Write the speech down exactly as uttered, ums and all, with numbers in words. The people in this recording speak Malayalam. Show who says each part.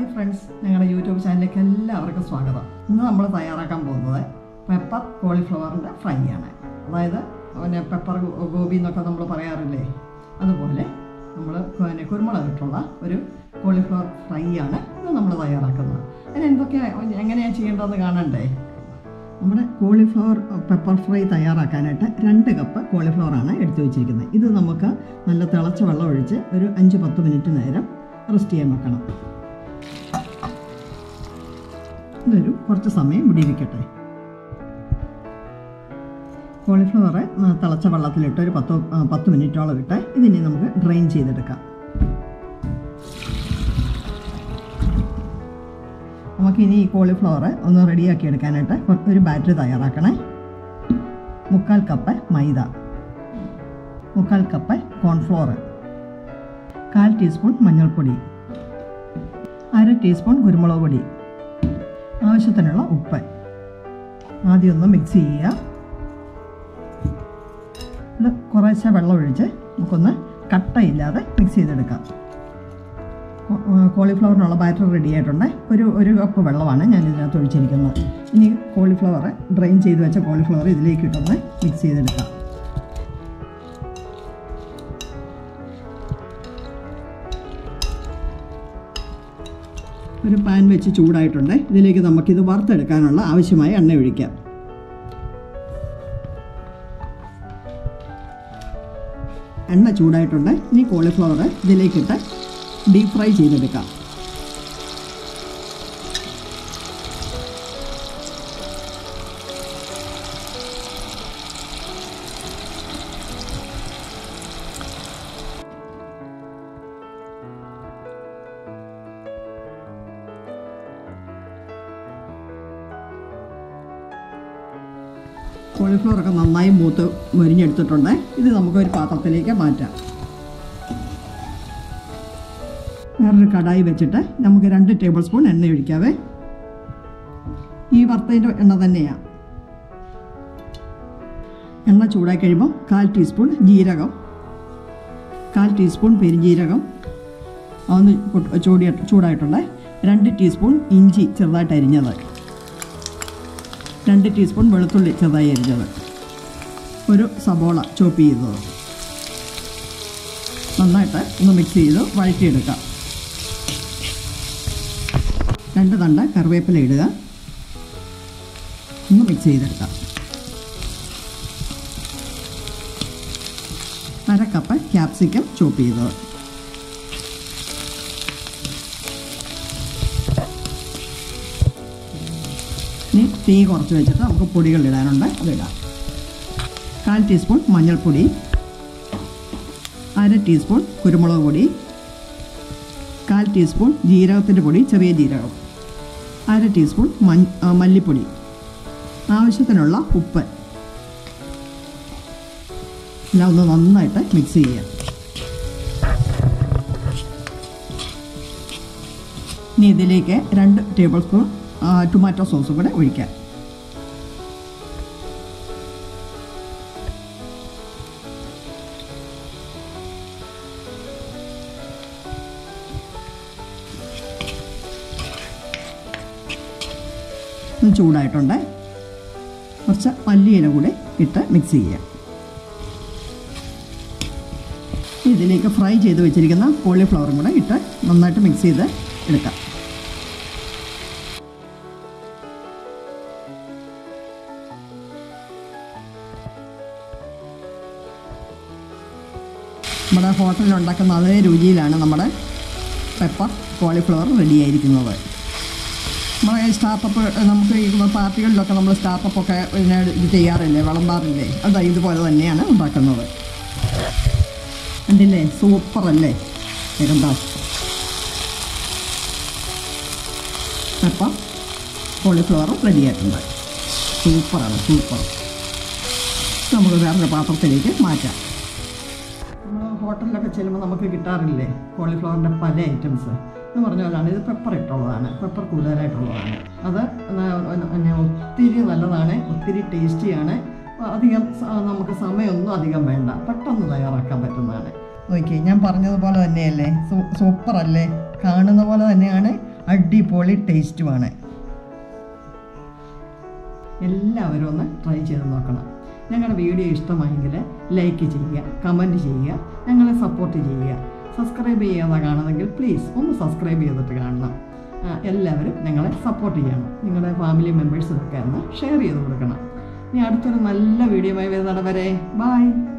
Speaker 1: ഹായ് ഫ്രണ്ട്സ്, ഞങ്ങളുടെ യൂട്യൂബ് ചാനലിലേക്ക് എല്ലാവർക്കും സ്വാഗതം. ഇന്ന് നമ്മൾ തയ്യാറാക്കാൻ പോകുന്നത് പെപ്പർ കോളിഫ്ലവറിൻ്റെ ഫ്രൈ ആണ്. അതായത് പിന്നെ പെപ്പർ ഗോബി എന്നൊക്കെ നമ്മൾ പറയാറില്ലേ, അതുപോലെ നമ്മൾ പിന്നെ കുരുമുളക് ഇട്ടുള്ള ഒരു കോളിഫ്ലവർ ഫ്രൈ ആണ് ഇത് നമ്മൾ തയ്യാറാക്കുന്നത്. അതിന് എന്തൊക്കെയാണ് എങ്ങനെയാണ് ചെയ്യേണ്ടതെന്ന് കാണണ്ടേ? നമ്മുടെ കോളിഫ്ലവർ പെപ്പർ ഫ്രൈ തയ്യാറാക്കാനായിട്ട് രണ്ട് കപ്പ് കോളിഫ്ലവറാണ് എടുത്തു വെച്ചിരിക്കുന്നത്. ഇത് നമുക്ക് നല്ല തിളച്ച വെള്ളം ഒഴിച്ച് ഒരു അഞ്ച് പത്ത് മിനിറ്റ് നേരം റെസ്റ്റ് ചെയ്യാൻ വെക്കണം. ഇതൊരു കുറച്ച് സമയം ഇവിടെ ഇരിക്കട്ടെ. കോളിഫ്ലവർ തിളച്ച വെള്ളത്തിലിട്ട് ഒരു പത്ത് പത്ത് മിനിറ്റോളം ഇട്ട് ഇതിനെ നമുക്ക് ഡ്രെയിൻ ചെയ്തെടുക്കാം. നമുക്കിനി ഈ കോളിഫ്ലവർ ഒന്ന് റെഡിയാക്കി എടുക്കാനായിട്ട് ഒരു ബാറ്ററി തയ്യാറാക്കണേ. മുക്കാൽ കപ്പ് മൈദ, മുക്കാൽ കപ്പ് കോൺഫ്ലോർ, കാൽ ടീസ്പൂൺ മഞ്ഞൾപ്പൊടി, അര ടീസ്പൂൺ കുരുമുളക് പൊടി, ആവശ്യത്തിനുള്ള ഉപ്പ്. ആദ്യം ഒന്ന് മിക്സ് ചെയ്യുക. ഇത് കുറേശ്ശെ വെള്ളം ഒഴിച്ച് നമുക്കൊന്ന് കട്ടയില്ലാതെ മിക്സ് ചെയ്തെടുക്കാം. കോളിഫ്ലവറിനുള്ള ബാറ്റർ റെഡി ആയിട്ടുണ്ട്. ഒരു ഒരു കപ്പ് വെള്ളമാണ് ഞാൻ ഇതിനകത്ത് ഒഴിച്ചിരിക്കുന്നത്. ഇനി കോളിഫ്ലവർ ഡ്രെയിൻ ചെയ്ത് വെച്ച കോളിഫ്ലവർ ഇതിലേക്ക് ഇട്ടൊന്ന് മിക്സ് ചെയ്തെടുക്കാം. ഒരു പാൻ വെച്ച് ചൂടായിട്ടുണ്ട്. ഇതിലേക്ക് നമുക്കിത് വറുത്തെടുക്കാനുള്ള ആവശ്യമായ എണ്ണ ഒഴിക്കാം. എണ്ണ ചൂടായിട്ടുണ്ട്. ഇനി കോളിഫ്ലവർ ഇതിലേക്കിട്ട് ഡീപ് ഫ്രൈ ചെയ്തെടുക്കാം. കോളിഫ്ലവറൊക്കെ നന്നായി മൂത്ത് മൊരിഞ്ഞെടുത്തിട്ടുണ്ട്. ഇത് നമുക്കൊരു പാത്രത്തിലേക്ക് മാറ്റാം. വേറൊരു കടായി വെച്ചിട്ട് നമുക്ക് രണ്ട് ടേബിൾ സ്പൂൺ എണ്ണ ഒഴിക്കാവേ. ഈ വറുത്തതിൻ്റെ എണ്ണ തന്നെയാണ്. എണ്ണ ചൂടായി കഴിയുമ്പോൾ കാൽ ടീസ്പൂൺ ജീരകം, കാൽ ടീസ്പൂൺ പെരുംജീരകം അതൊന്ന് ചൂടി ചൂടായിട്ടുണ്ട്. രണ്ട് ടീസ്പൂൺ ഇഞ്ചി ചെറുതായിട്ട് അരിഞ്ഞത്, രണ്ട് ടീസ്പൂൺ വെളുത്തുള്ളി ചെറുതായി അരിഞ്ഞത്, ഒരു സബോള ചോപ്പ് ചെയ്തത്. നന്നായിട്ട് ഒന്ന് മിക്സ് ചെയ്ത് വഴറ്റിയെടുക്കാം. രണ്ട് തണ്ട് കറിവേപ്പില ഇടുക. ഒന്ന് മിക്സ് ചെയ്തെടുക്കാം. അര കപ്പ് ക്യാപ്സിക്കം ചോപ്പ് ചെയ്തത്. ഇനി തീ കുറച്ച് വെച്ചിട്ട് നമുക്ക് പൊടികൾ ഇടാനുണ്ട്, അതിടാം. കാൽ ടീസ്പൂൺ മഞ്ഞൾപ്പൊടി, അര ടീസ്പൂൺ കുരുമുളക് പൊടി, കാൽ ടീസ്പൂൺ ജീരകത്തിൻ്റെ പൊടി, ചെറിയ ജീരകം, അര ടീസ്പൂൺ മഞ്ഞ മല്ലിപ്പൊടി, ആവശ്യത്തിനുള്ള ഉപ്പ്. എല്ലാം ഒന്ന് നന്നായിട്ട് മിക്സ് ചെയ്യാം. ഇനി ഇതിലേക്ക് രണ്ട് ടേബിൾ സ്പൂൺ ടൊമാറ്റോ സോസും കൂടെ ഒഴിക്കാം. ചൂടായിട്ടുണ്ട്. കുറച്ച് മല്ലിയില കൂടെ ഇട്ട് മിക്സ് ചെയ്യാം. ഇതിലേക്ക് ഫ്രൈ ചെയ്ത് വെച്ചിരിക്കുന്ന കോളിഫ്ലവറും കൂടെ ഇട്ട് നന്നായിട്ട് മിക്സ് ചെയ്ത് എടുക്കാം. നമ്മുടെ ഹോട്ടലിൽ ഉണ്ടാക്കുന്ന അതേ രുചിയിലാണ് നമ്മുടെ പെപ്പർ കോളിഫ്ലവർ റെഡിയായിരിക്കുന്നത്. നമ്മുടെ സ്റ്റാർട്ടപ്പ് നമുക്ക് ഈ പാർട്ടികളിലൊക്കെ നമ്മൾ സ്റ്റാർട്ടപ്പൊക്കെ പിന്നെ ഇത് ചെയ്യാറില്ലേ, വിളമ്പാറില്ലേ, അത് ഇതുപോലെ തന്നെയാണ് ഉണ്ടാക്കുന്നത്. കണ്ടില്ലേ, സൂപ്പറല്ലേ? എന്താ പെപ്പർ കോളിഫ്ലവർ റെഡിയായിട്ടുണ്ട്. സൂപ്പറാണ്, സൂപ്പർ. നമുക്ക് വേറൊരു പാത്രത്തിലേക്ക് മാറ്റാം. നമ്മൾ ഹോട്ടലിലൊക്കെ ചെല്ലുമ്പോൾ നമുക്ക് കിട്ടാറില്ലേ കോളിഫ്ലവറിൻ്റെ പല ഐറ്റംസ് എന്ന് പറഞ്ഞ പോലെയാണ്. ഇത് പെപ്പർ ഇട്ടുള്ളതാണ്, പെപ്പർ കൂടുതലായിട്ടുള്ളതാണ്. അത് പിന്നെ ഒത്തിരി നല്ലതാണ്, ഒത്തിരി ടേസ്റ്റിയാണ്. അധികം നമുക്ക് സമയമൊന്നും അധികം വേണ്ട, പെട്ടെന്ന് തയ്യാറാക്കാൻ പറ്റുന്നതാണ്. നോക്കി, ഞാൻ പറഞ്ഞതുപോലെ തന്നെയല്ലേ, സൂപ്പറല്ലേ? കാണുന്ന പോലെ തന്നെയാണ്, അടിപൊളി ടേസ്റ്റുമാണ്. എല്ലാവരും ഒന്ന് ട്രൈ ചെയ്ത് നോക്കണം. ഞങ്ങളുടെ വീഡിയോ ഇഷ്ടമായെങ്കിൽ ലൈക്ക് ചെയ്യുക, കമൻറ്റ് ചെയ്യുക, ഞങ്ങളെ സപ്പോർട്ട് ചെയ്യുക. സബ്സ്ക്രൈബ് ചെയ്യാതെ കാണുന്നെങ്കിൽ പ്ലീസ് ഒന്ന് സബ്സ്ക്രൈബ് ചെയ്തിട്ട് കാണണം. എല്ലാവരും ഞങ്ങളെ സപ്പോർട്ട് ചെയ്യണം. നിങ്ങളുടെ ഫാമിലി മെമ്പേഴ്സിനൊക്കെ ഒന്ന് ഷെയർ ചെയ്ത് കൊടുക്കണം. ഇനി അടുത്തൊരു നല്ല വീഡിയോയുമായി വരുന്നിടം വരെ ബൈ.